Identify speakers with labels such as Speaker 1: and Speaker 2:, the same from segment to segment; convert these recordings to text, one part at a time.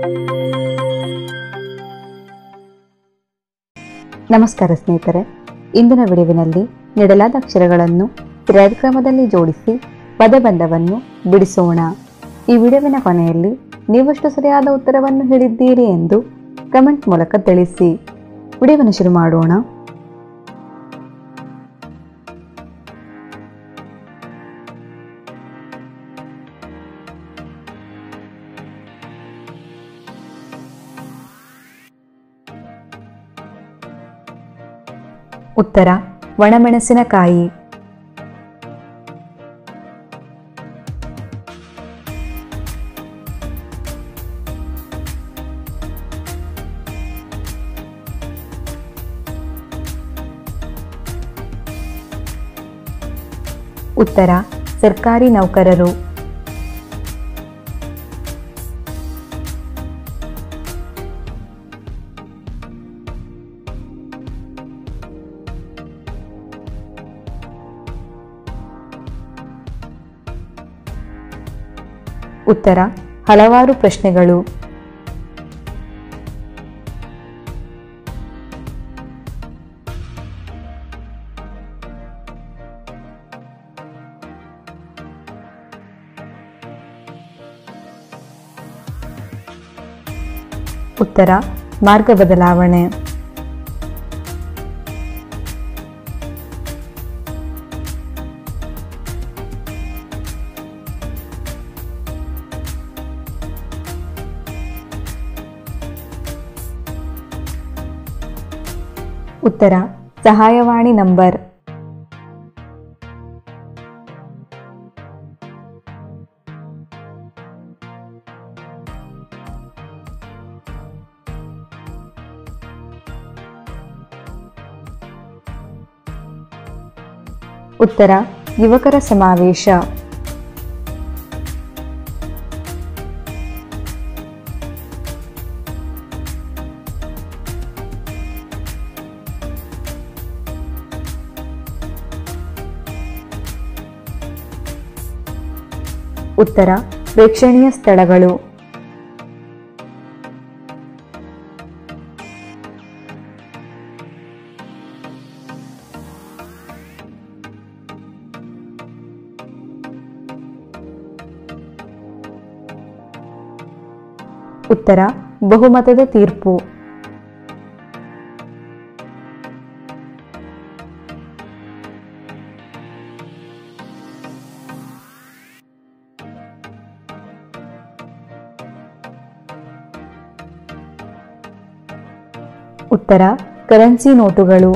Speaker 1: ನಮಸ್ಕಾರ ಸ್ನೇಹಿತರೆ, ಇಂದಿನ ವಿಡಿಯೋವಿನಲ್ಲಿ ನೀಡಲಾದ ಅಕ್ಷರಗಳನ್ನು ಸರಿಯಾದ ಕ್ರಮದಲ್ಲಿ ಜೋಡಿಸಿ ಪದಬಂಧವನ್ನು ಬಿಡಿಸೋಣ. ಈ ವಿಡಿಯೋವಿನ ಕೊನೆಯಲ್ಲಿ ನೀವಷ್ಟು ಸರಿಯಾದ ಉತ್ತರವನ್ನು ಹೇಳಿದ್ದೀರಿ ಎಂದು ಕಮೆಂಟ್ ಮೂಲಕ ತಿಳಿಸಿ. ವಿಡಿಯೋವನ್ನು ಶುರು ಮಾಡೋಣ. ಉತ್ತರ ಒಣಮೆಣಸಿನಕಾಯಿ. ಉತ್ತರ ಸರ್ಕಾರಿ ನೌಕರರು. ಉತ್ತರ ಹಲವಾರು ಪ್ರಶ್ನೆಗಳು. ಉತ್ತರ ಮಾರ್ಗ ಬದಲಾವಣೆ. ಉತ್ತರ ಸಹಾಯವಾಣಿ ನಂಬರ್. ಉತ್ತರ ಯುವಕರ ಸಮಾವೇಶ. ಉತ್ತರ ಪ್ರೇಕ್ಷಣೀಯ ಸ್ಥಳಗಳು. ಉತ್ತರ ಬಹುಮತದ ತೀರ್ಪು. ಉತ್ತರ ಕರೆನ್ಸಿ ನೋಟುಗಳು.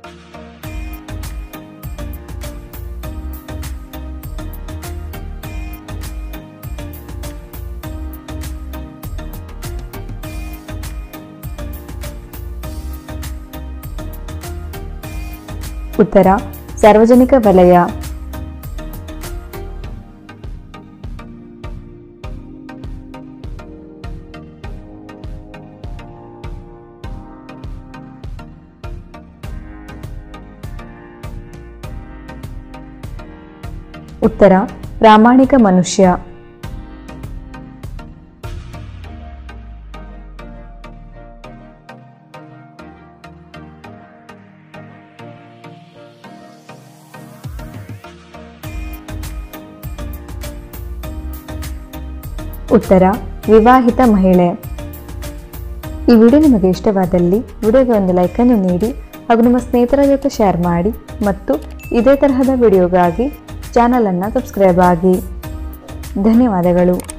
Speaker 1: ಉತ್ತರ ಸಾರ್ವಜನಿಕ ವಲಯ. ಉತ್ತರ ಪ್ರಾಮಾಣಿಕ ಮನುಷ್ಯ. ಉತ್ತರ ವಿವಾಹಿತ ಮಹಿಳೆ. ಈ ವಿಡಿಯೋ ನಿಮಗೆ ಇಷ್ಟವಾದಲ್ಲಿ ವಿಡಿಯೋಗೆ ಒಂದು ಲೈಕನ್ನು ನೀಡಿ ಹಾಗೂ ನಿಮ್ಮ ಸ್ನೇಹಿತರ ಜೊತೆ ಶೇರ್ ಮಾಡಿ ಮತ್ತು ಇದೇ ತರಹದ ವಿಡಿಯೋಗಾಗಿ ಚಾನಲ್ ಅನ್ನು ಸಬ್ಸ್ಕ್ರೈಬ್ ಆಗಿ. ಧನ್ಯವಾದಗಳು.